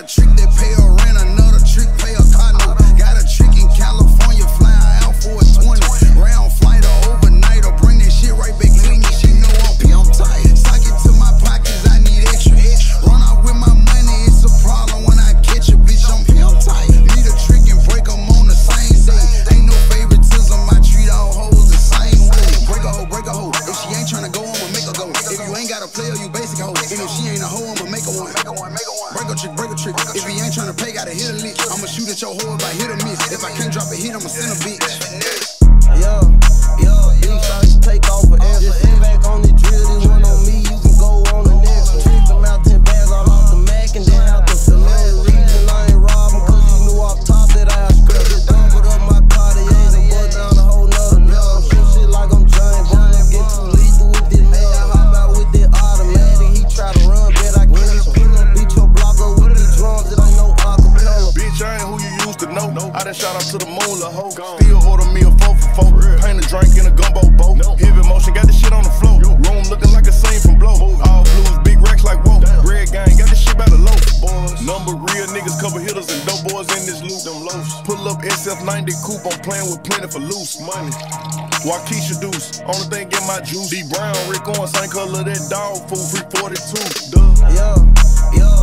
a trick that pay a rent, another trick pay a car note. Got a trick in California, flying out for a 20. Round flight or overnight, or bring that shit right back clean. She know I'm pimp tight. Sock it to my pockets, I need extra. Run out with my money, it's a problem when I catch a bitch. I'm pimp tight. Need a trick and break them on the same day. Ain't no favoritism, I treat all hoes the same way. Break a hoe, break a hoe. If she ain't tryna go, I'ma make her go. If you ain't got a player, you basic hoe. And if she ain't a hoe, I'ma make her one. Break a trick, break a trick. If he ain't tryna pay, gotta hit a lick. I'ma shoot at your hoe if I hit or miss. If I can't drop a hit, I'ma send a bitch. Big shots take off forever. Just sit back on the drill, this one on me, you can go on the next one. Trick them out 10 bags all off the Mac and then out the cement. Reason I ain't robbing, cause you knew off top that I had scrapped. Just doubled up my Cartiers and bust down a whole nother level. Shoot shit like I'm Johnny Bond, get too lethal with this man. I hop out with that automatic, he try to run, bet I get him. Pull up, beat your block up with these drums, it ain't no acapella. Bitch, I ain't who you used to know. I done shot up to the moon, la ho. Still order me a 4 for 4. Paint a drink in a gumbo boat. Heavy motion, got the shit on the floor. Room looking like a scene from Blow. All blues, big racks like whoa. Red gang, got the shit by the low. Number real niggas, couple hitters and dope boys in this loop. Them lows. Pull up SF90 coupe, I'm playing with plenty for loose money. Waukesha Deuce, only thing in my juice. D Brown, Rick on, same color that dog food, free 42. Duh. Yeah.